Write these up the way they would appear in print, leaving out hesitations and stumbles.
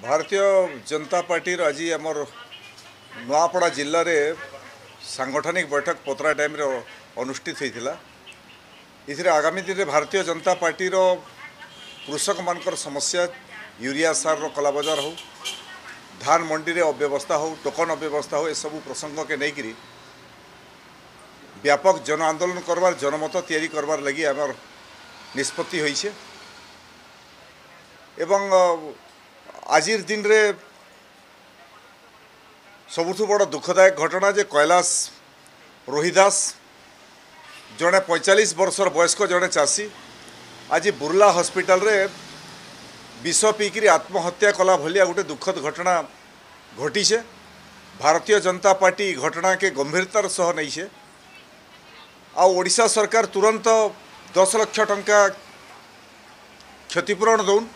Bharatiya Janata party आज आमर नुआपड़ा जिले में सांगठनिक बैठक पतरा टाइम अनुष्ठित होता। इसे आगामी दिन में भारतीय जनता पार्टी कृषक मानकर समस्या यूरिया सार कलाबजार हो, धान मंडी रे अव्यवस्था हो, टोकन अव्यवस्था हो, सब प्रसंग के नहीं व्यापक जन आंदोलन करवार जनमत तैयारी करवार लगी आमर निष्पत्ति होइछे। एवं आजिर दिन रे सबुठु बड़ दुखदायक घटना जे कैलाश रोहिदास जड़े 45 वर्षर वयस्क जड़े चाषी आज बुर्ला हॉस्पिटल रे विष पीकरी आत्महत्या कला भलिया गोटे दुखद घटना घटीछे। भारतीय जनता पार्टी घटना के गंभीरतार सह नहीं आ ओडिशा सरकार तुरंत 10 लाख टंका क्षतिपूरण दौन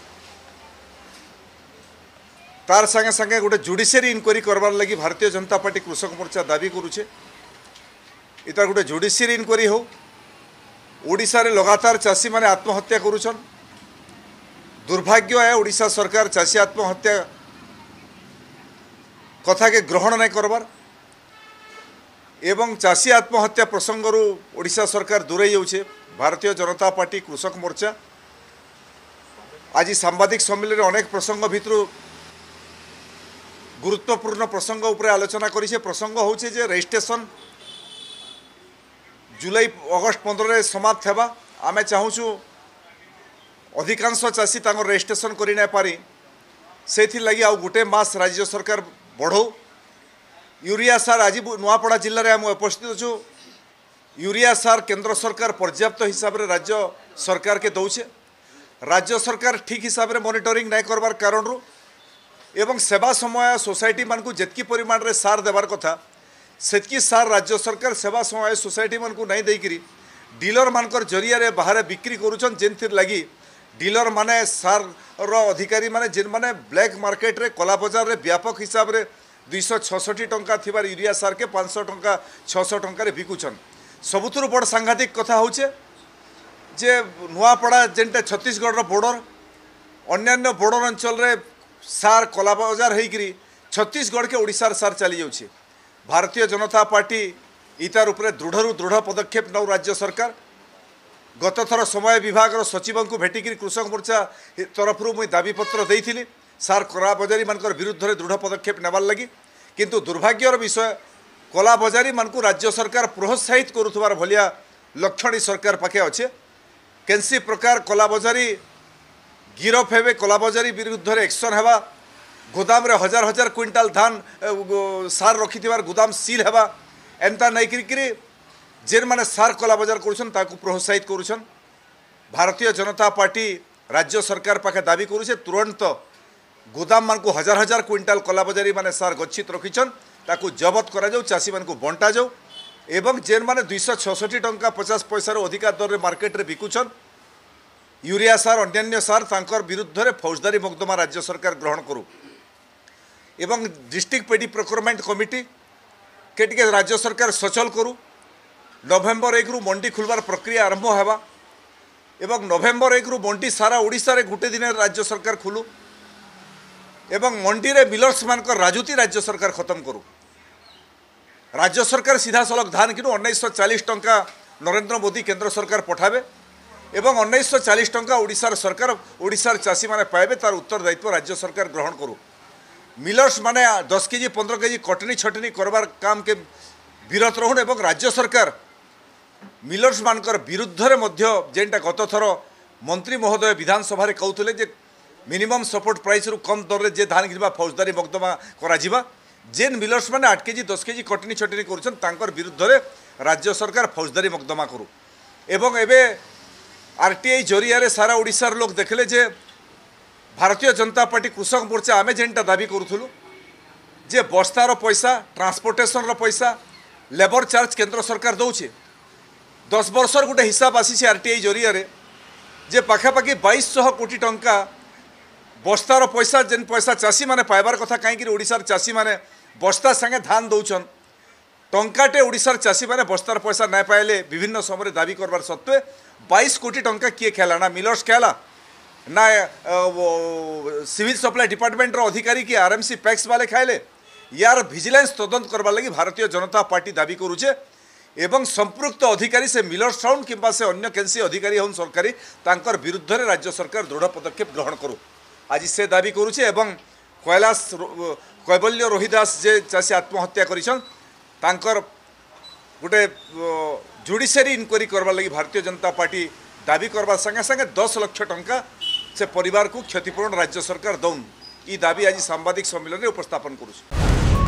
तार संगे संगे गोटे जुडिशियरी इनक्वारी करवार लगी भारतीय जनता पार्टी कृषक मोर्चा दाबी करुचे। इतार गोटे जुडिशियरी इनक्वारी हो। ओडिशा रे लगातार चाषी माने आत्महत्या करुछन। दुर्भाग्य है ओडिशा सरकार चाषी आत्महत्या कथा के ग्रहण नहीं करवार एवं चाषी आत्महत्या प्रसंगरू ओडिशा सरकार दूरे जाउछे। भारतीय जनता पार्टी कृषक मोर्चा आज सांबादिक सम्मेलन में अनेक प्रसंग भितर गुरुत्वपूर्ण प्रसंग उपरे आलोचना करिछे। प्रसंग होचे जे रजिस्ट्रेशन जुलाई अगस्त 15 रे समाप्त हेबा। आमे चाहूछु अधिकांश चाषी तांगर रजिस्ट्रेशन करि नै पारि सेथि लगी आ गोटे मास राज्य सरकार बढ़ो। यूरिया सार आज नुआपड़ा जिले में आम उपस्थित अच्छु। यूरिया सार केंद्र सरकार पर्याप्त हिसाब रे राज्य सरकार के दौचे। राज्य सरकार ठीक हिसाब रे मॉनिटरिंग नहीं करबार कारण रू एवं सेवा समय सोसाइटी मान को जितकी परिमाण रे सार देवार कथा सेतकी सार राज्य सरकार सेवा समय सोसाइटी मान को नहीं देकरी डीलर मानकर जरिया रे बाहर बिक्री करूछन। जेनथिर लगी डीलर माने सार रो अधिकारी माने जिन माने ब्लैक मार्केट रे कला बाजार रे व्यापक हिसाब रे 266 टंका थिबार यूरिया सार के 500 टंका 600 टंका रे बिकुछन। सबुथुर बड़ सांघातिक कथा होचे जे नुआपड़ा जेनटा छत्तीसगढ़ रो बॉर्डर अन्यान्य बॉर्डर अंचल रे सार कला बाजार होइकरी छत्तीसगढ़ के ओडिशार सार चली जाउछे। भारतीय जनता पार्टी इतार उपरे दृढ़ दृढ़ पदक्षेप नौ राज्य सरकार। गत थर समय विभाग सचिव को भेटिकी कृषक मोर्चा तरफ मुई दाबीपत्र देइथिली सार कला बजारी मानकर विरुद्ध रे दृढ़ पदक्षेप नेबार लगी। किंतु दुर्भाग्यर विषय कला बजारी मानकु राज्य सरकार प्रोत्साहित करुथबार भलिया लक्षण सरकार पाखे अच्छे। केनसी प्रकार कला बजारी गिरफ हेबे कला बजारी विरुद्ध रे एक्शन हेबा। गोदाम रे हजार हजार क्विंटाल धान सार रखिथिबार गोदाम सील हेबा। एंता नहीं करी जेन माने सार कला बजार करुछन ताकू प्रोत्साहित करुछन। भारतीय जनता पार्टी राज्य सरकार पाखे दाबी करुछे तुरंत गोदाम मान को हजार हजार क्विंटाल कला बजारी माने सार गच्छित रखिछन ताकू जबत करा जाऊ, चाषी मान को बंटा जाऊ एवं जेन माने 266 टंका 50 पैसा रो अधिका दर रे मार्केट रे बिकुछन यूरिया सार अन्यान्य सार तांकर विरुद्ध रे फौजदारी मोकदमा राज्य सरकार ग्रहण करू एवं डिस्ट्रिक्ट पेडी प्रोक्योरमेंट कमिटी के टिके राज्य सरकार सचल करू। नवेम्बर 1 रु मंडी खुलबार प्रक्रिया आरंभ हेबा एवं नवेम्बर 1 रु मंडी सारा ओडिशा रे गुटे दिन राज्य सरकार खुलू एवं मंडी रे मिलर्स मानकर राजुती राज्य सरकार खत्म करू। राज्य सरकार सीधा सलख धान किनु 1940 टंका नरेंद्र मोदी केंद्र सरकार पठाबे एवं 1940 टंका ओडिशार सरकार ओडिशार चाषी माने पाइबे तार उत्तरदायित्व राज्य सरकार ग्रहण करू। मिलर्स माने 10 केजी 15 केजी कटनी छटनी करबार काम के विरत रहन एवं राज्य सरकार मिलर्स मानकर विरुद्ध रे मध्य जेनटा गत थर मंत्री महोदय विधानसभा रे कहउतले जे मिनिमम सपोर्ट प्राइस रु कम दर रे जे धान घिबा फौजदारी मोकदमा करा जिबा। जेन मिलर्स माने 8 केजी 10 केजी कटनी छटनी करूछन तांकर विरुद्ध रे राज्य सरकार फौजदारी मोकदमा करू एवं एबे आरटीआई जरिया रे सारा ओडिशार लोक देखले जे भारतीय जनता पार्टी कृषक मोर्चा आमे जेनटा दाबी करूथुलु जे बस्तार पैसा ट्रांसपोर्टेशन रो पैसा लेबर चार्ज केंद्र सरकार दौचे 10 वर्षर गोटे हिसाब आसी आरटीआई जरिया रे जे पाखापाखि 2200 कोटी टंका बस्तार पैसा जेन पैसा चाषी माने पाइबार कथा कहीं ओडिशार चाषी माने बस्ता संगे धान दौछन टंकाटे ओडिशार चाषी माने बस्तार पैसा नहीं पाइले विभिन्न समय दाबी करबार सत्वे 22 कोटी टंका किए खेला ना मिलर्स खेला ना सिविल सप्लाई डिपार्टमेंट अधिकारी कि आरएमसी पैक्स वाले खाइले यार विजिलेंस तदंत करवार लगी भारतीय जनता पार्टी दाबी करुचे एवं संपृक्त अधिकारी से मिलर साउंड किंबा से अन्य कैंसी अधिकारी हन सरकारी तांकर विरुद्ध रे राज्य सरकार दृढ़ पदक्षेप ग्रहण करू आज से दाबी करुचे एवं कैलाश कैबल्य रोहिदास जे चाषी आत्महत्या करिछन तांकर गोटे जुडिशियरी इनक्वारी करवार लगी भारतीय जनता पार्टी दाबी करवा संगे संगे 10 लाख टंका से परिवार को क्षतिपूरण राज्य सरकार दौन ई दाबी आज सांबादिक सम्मेलन में उपस्थापन करुछु।